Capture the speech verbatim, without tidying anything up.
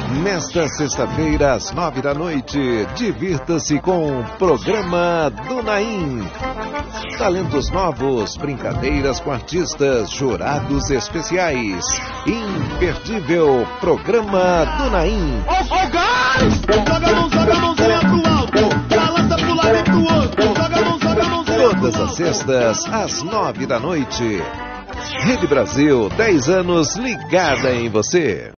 Nesta sexta-feira, às nove da noite, divirta-se com o programa do Naim. Talentos novos, brincadeiras com artistas, jurados especiais. Imperdível programa do Naim. Ó o gás! Joga a mão, joga a mãozinha pro alto. Balança pro lado e pro outro. Joga a mão, joga a mãozinha pro alto. Todas as sextas, às nove da noite. Rede Brasil, dez anos ligada em você.